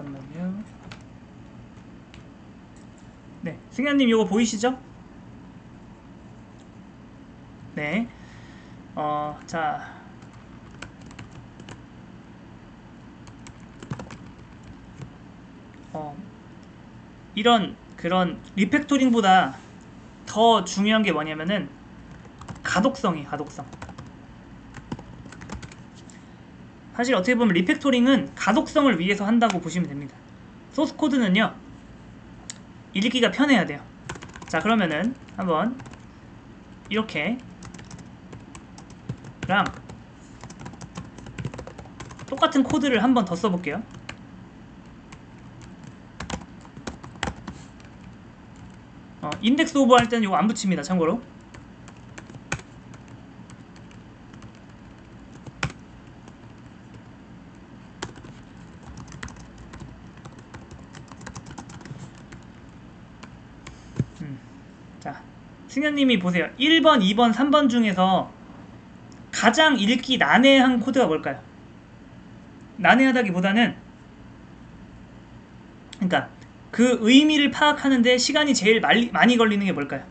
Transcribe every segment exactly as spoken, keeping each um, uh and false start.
잠깐만요. 네, 승현님 이거 보이시죠? 네. 어, 자. 어, 이런 그런 리팩토링보다 더 중요한 게 뭐냐면은 가독성이 가독성. 사실 어떻게 보면 리팩토링은 가독성을 위해서 한다고 보시면 됩니다. 소스 코드는요 읽기가 편해야 돼요. 자, 그러면은 한번 이렇게 랑 똑같은 코드를 한번 더 써볼게요. 어, 인덱스 오버 할 때는 이거 안 붙입니다. 참고로. 음. 자, 승현님이 보세요. 일 번, 이 번, 삼 번 중에서 가장 읽기 난해한 코드가 뭘까요? 난해하다기보다는 그러니까 그 의미를 파악하는데 시간이 제일 말리, 많이 걸리는 게 뭘까요?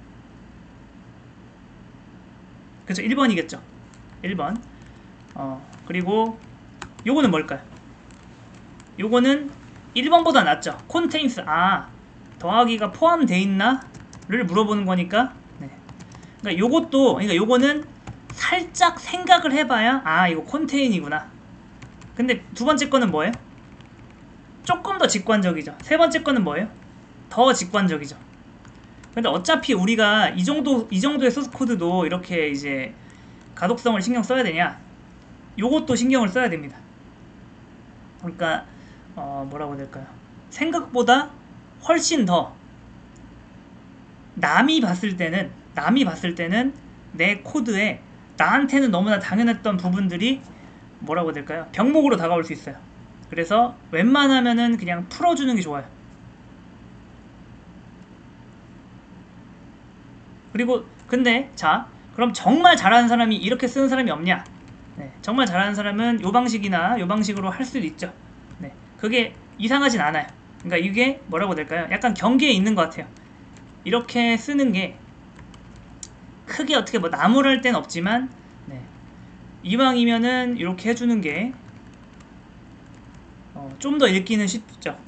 그렇죠. 일 번이겠죠. 일 번. 어, 그리고 요거는 뭘까요? 요거는 일 번보다 낫죠. contains. 아, 더하기가 포함되어 있나? 를 물어보는 거니까. 네. 그러니까 요것도, 그러니까 요거는 살짝 생각을 해봐야 아, 이거 contain이구나. 근데 두 번째 거는 뭐예요? 조금 더 직관적이죠. 세 번째 거는 뭐예요? 더 직관적이죠. 근데 어차피 우리가 이 정도, 이 정도의 소스 코드도 이렇게 이제 가독성을 신경 써야 되냐? 요것도 신경을 써야 됩니다. 그러니까, 어, 뭐라고 해야 될까요? 생각보다 훨씬 더 남이 봤을 때는, 남이 봤을 때는 내 코드에 나한테는 너무나 당연했던 부분들이 뭐라고 해야 될까요? 병목으로 다가올 수 있어요. 그래서 웬만하면은 그냥 풀어주는 게 좋아요. 그리고 근데 자, 그럼 정말 잘하는 사람이 이렇게 쓰는 사람이 없냐? 네, 정말 잘하는 사람은 요 방식이나 요 방식으로 할 수도 있죠. 네, 그게 이상하진 않아요. 그러니까 이게 뭐라고 해야 될까요? 약간 경계에 있는 것 같아요. 이렇게 쓰는 게 크게 어떻게 뭐 나무랄 땐 없지만, 네, 이왕이면은 이렇게 해주는 게 어, 좀 더 읽기는 쉽죠.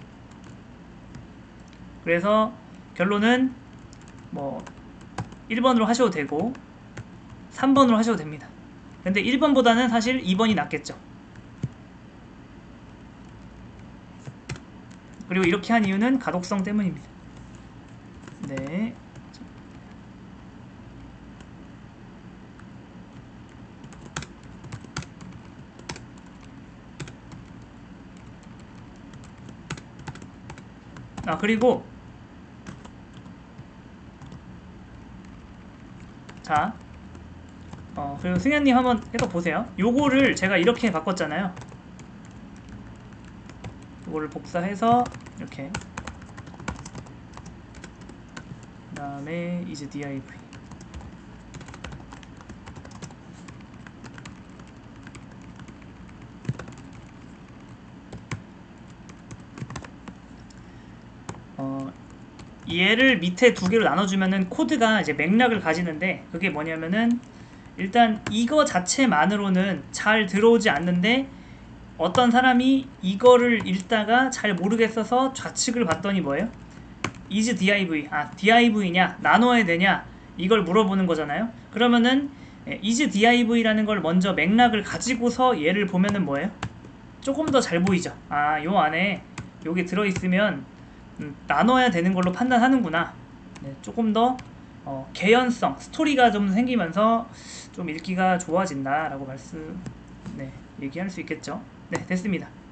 그래서 결론은 뭐 일 번으로 하셔도 되고 삼 번으로 하셔도 됩니다. 근데 일 번보다는 사실 이 번이 낫겠죠. 그리고 이렇게 한 이유는 가독성 때문입니다. 네. 아, 그리고 자, 어, 그리고 승현님 한번 해서 보세요. 요거를 제가 이렇게 바꿨잖아요. 요거를 복사해서 이렇게, 그 다음에 is div. 어, 얘를 밑에 두 개로 나눠주면은 코드가 이제 맥락을 가지는데, 그게 뭐냐면은 일단 이거 자체만으로는 잘 들어오지 않는데 어떤 사람이 이거를 읽다가 잘 모르겠어서 좌측을 봤더니 뭐예요? is div. 아, div냐 나눠야 되냐 이걸 물어보는 거잖아요. 그러면은 is div라는 걸 먼저 맥락을 가지고서 얘를 보면은 뭐예요? 조금 더 잘 보이죠. 아, 요 안에 요게 들어있으면 음, 나눠야 되는 걸로 판단하는구나. 네, 조금 더 어, 개연성, 스토리가 좀 생기면서 좀 읽기가 좋아진다 라고 말씀, 네, 얘기할 수 있겠죠. 네, 됐습니다.